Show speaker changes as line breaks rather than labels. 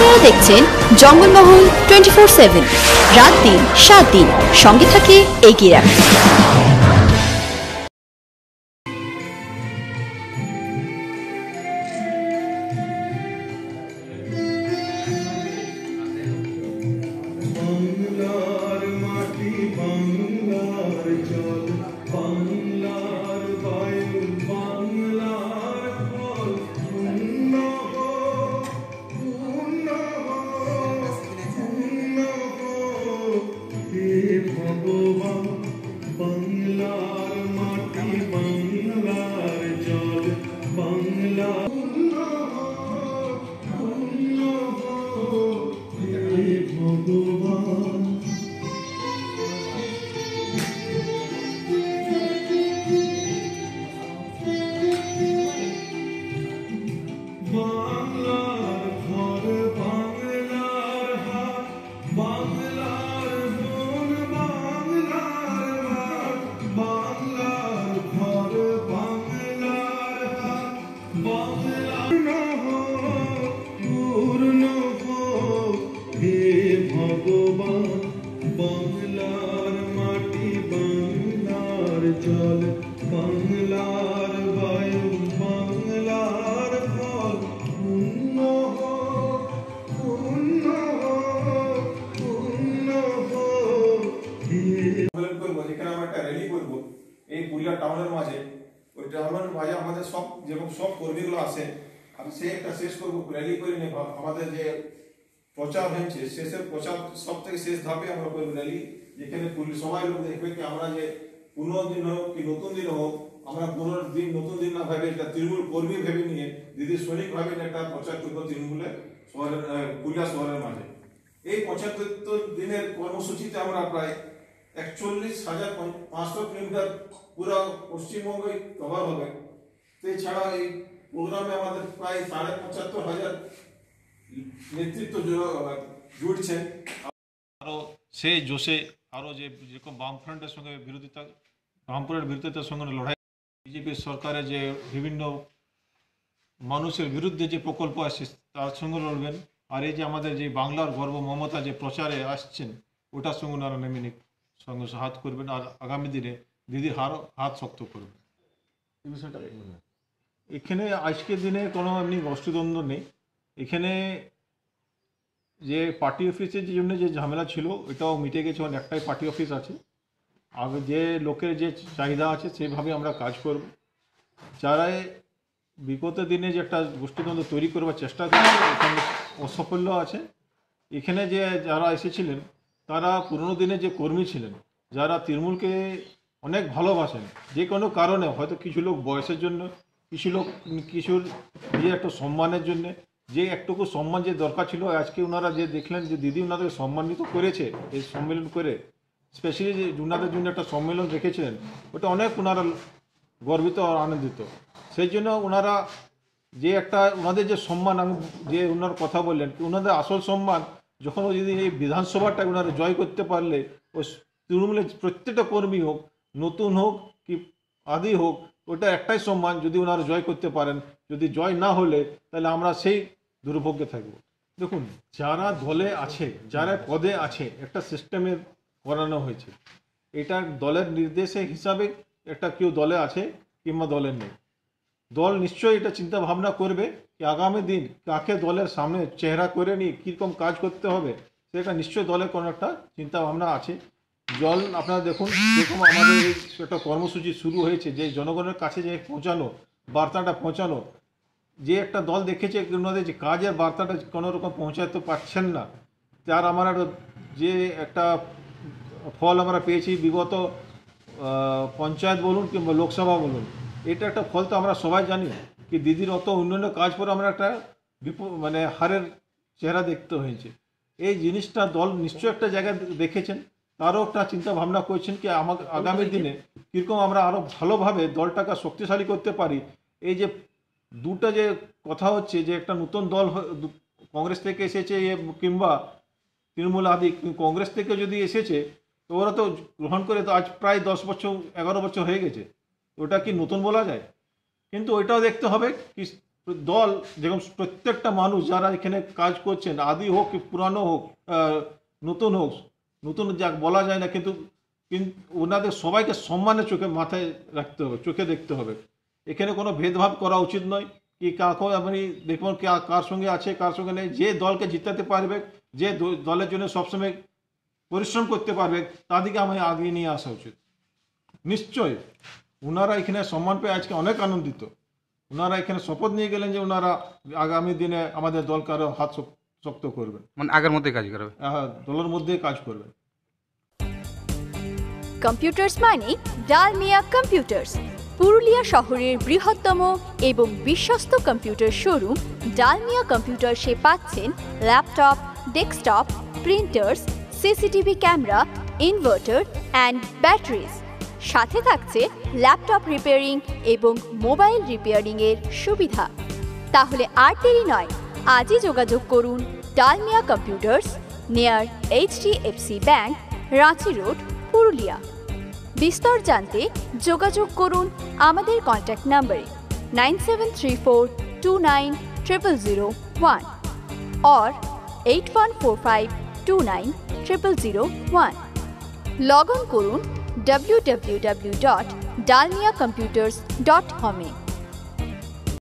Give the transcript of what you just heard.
আপনারা দেখছেন জঙ্গলমহল 24/7, রাত দিন 7 দিন সঙ্গে থাকে এগিয়ে রাখে।
টাউনের মাঝে ওই টাউনের মাঝে আমাদের সব যেরকম সব কর্মীগুলো আসে আমি সে একটা শেষ করবো র্যালি করে নেব আমাদের যে প্রচার হয়েছে শেষের প্রচার সব থেকে শেষ ধাপে আমরা করবো র্যালি যেখানে সবাই লোক দেখবে কি আমরা যে পুরনো দিন হোক কি নতুন দিন হোক আমরা পুরনো দিন নতুন দিন না ভাবে একটা তৃণমূল কর্মী ভেবে নিয়ে দিদি সৈনিক ভাবে একটা প্রচার করবো তৃণমূলের শহরের পুরুলিয়া শহরের মাঝে। এই ৭৫ দিনের কর্মসূচিতে আমরা প্রায় ৪১,৫০০ কিলোমিটার পুরো পশ্চিমবঙ্গে কভার হবে। এছাড়া এই প্রোগ্রামে আমাদের প্রায় ৭৫,০০০ নেতৃত্ব জুড়ছে। আরো সেই জোশে আরো যেরকম বামফ্রন্টের সঙ্গে বামফ্রন্টের বিরোধিতার সঙ্গে লড়াই বিজেপি সরকারের যে বিভিন্ন মানুষের বিরুদ্ধে যে প্রকল্প আসছে তার সঙ্গে লড়বেন। আর এই যে আমাদের যে বাংলার গর্ব মমতা যে প্রচারে আসছেন ওটার সঙ্গে ওনারা নেমে সঙ্গে হাত করবেন আর আগামী দিনে দিদির হাত শক্ত করবেন। এই বিষয়টা এখানে আজকের দিনে কোনো এমনি গোষ্ঠীদ্বন্দ্ব নেই। এখানে যে পার্টি অফিসের জন্য যে ঝামেলা ছিল এটাও মিটে গেছে। একটাই পার্টি অফিস আছে। আগে যে লোকের যে চাহিদা আছে সেভাবে আমরা কাজ করব। যারা বিগত দিনে যে একটা গোষ্ঠীদ্বন্দ্ব তৈরি করবার চেষ্টা করেছে এখানে অসাফল্য আছে। এখানে যে যারা এসেছিলেন তারা পুরনো দিনে যে কর্মী ছিলেন যারা তৃণমূলকে অনেক ভালোবাসেন, যে কোনো কারণে হয়তো কিছু লোক বয়সের জন্য কিছুর যে একটা সম্মানের জন্য যে একটুকু সম্মান যে দরকার ছিল আজকে ওনারা যে দেখলেন যে দিদি ওনাদের সম্মানিত করেছে এই সম্মেলন করে, স্পেশালি যে ওনাদের জন্য একটা সম্মেলন রেখেছিলেন ওটা অনেক ওনারা গর্বিত আর আনন্দিত। সেই জন্য ওনারা যে একটা ওনাদের যে সম্মান আমি যে ওনার কথা বললেন ওনাদের আসল সম্মান যখন যদি এই বিধানসভাটা ওনারা জয় করতে পারলে ওই তৃণমূলের প্রত্যেকটা কর্মী হোক নতুন হোক কি আদি হোক ওটা একটাই সম্মান যদি ওনারা জয় করতে পারেন। যদি জয় না হলে তাহলে আমরা সেই দুর্ভোগে থাকব। দেখুন যারা দলে আছে যারা পদে আছে একটা সিস্টেমে করানো হয়েছে, এটা দলের নির্দেশে হিসাবে একটা কেউ দলে আছে কিংবা দলের নেই। দল নিশ্চয়ই এটা চিন্তা ভাবনা করবে কি আগামী দিন কাকে দলের সামনে চেহারা করে নিয়ে কীরকম কাজ করতে হবে সেটা নিশ্চয়ই দলের কোনো একটা চিন্তা ভাবনা আছে। জল আপনারা দেখুন যেরকম আমাদের একটা কর্মসূচি শুরু হয়েছে যে জনগণের কাছে যে পৌঁছানো বার্তাটা পৌঁছানো, যে একটা দল দেখেছে ওনাদের যে কাজের বার্তাটা কোনো রকম পৌঁছাতে পারছেন না তার আমার যে একটা ফল আমরা পেয়েছি বিগত পঞ্চায়েত বলুন কিংবা লোকসভা বলুন, এটা একটা ফল তো আমরা সবাই জানি কি দিদির অত উন্নয়ন কাজ করে আমরা একটা হারের চেহারা দেখতে হয়েছে। এই জিনিসটা দল নিশ্চয়ই একটা জায়গায় দেখেছেন, তারও একটা চিন্তা ভাবনা করছেন কি আগামী দিনে কীরকম আমরা আরও ভালোভাবে দলটাকে শক্তিশালী করতে পারি। এই যে দুটো যে কথা হচ্ছে যে একটা নতুন দল কংগ্রেস থেকে এসেছে কিংবা তৃণমূল আদি, কংগ্রেস থেকে যদি এসেছে তো ওরা তো গ্রহণ করে তো আজ প্রায় 10 বছর 11 বছর হয়ে গেছে, ওটা কি নতুন বলা যায়? কিন্তু ওইটাও দেখতে হবে কি
দল যেরকম প্রত্যেকটা মানুষ যারা এখানে কাজ করছেন, আদি হোক কি পুরানো হোক, নতুন হোক, নতুন যা বলা যায় না, কিন্তু ওনাদের সবাইকে সম্মানের চোখে মাথায় রাখতে হবে, চোখে দেখতে হবে। এখানে কোনো ভেদভাব করা উচিত নয় কি কাকে আপনি দেখুন কার সঙ্গে আছে কার সঙ্গে নেই। যে দলকে জিতাতে পারবে, যে দলের জন্য সবসময় পরিশ্রম করতে পারবে, তাদেরকে আমায় আগিয়ে নিয়ে আসা উচিত। নিশ্চয়ই ওনারা এখানে সম্মান পেয়ে আজকে অনেক আনন্দিত। ওনারা এখানে শপথ নিয়ে গেলেন যে ওনারা আগামী দিনে আমাদের দলকে আরও হাত শক্ত করবেন,
মানে আগের মধ্যে কাজ করবে,
দলের মধ্যে কাজ করবেন।
কম্পিউটার্স মানে ডালমিয়া কম্পিউটার্স, পুরুলিয়া শহরের বৃহত্তম এবং বিশ্বস্ত কম্পিউটার শোরুম। ডালমিয়া কম্পিউটার্সে পাচ্ছেন laptop, desktop, printers, CCTV camera, inverter and batteries. সাথে থাকছে ল্যাপটপ রিপেয়ারিং এবং মোবাইল রিপেয়ারিংয়ের সুবিধা। তাহলে আর দেরি নয়, আজই যোগাযোগ করুন Dalmia computers, near HDFC bank, Ranchi road, Purulia. বিস্তর জানতে যোগাযোগ করুন আমাদের কন্ট্যাক্ট নম্বরে 9734290001 or 8145290001। লগ অন করুন www.dalmiacomputers.com-এ।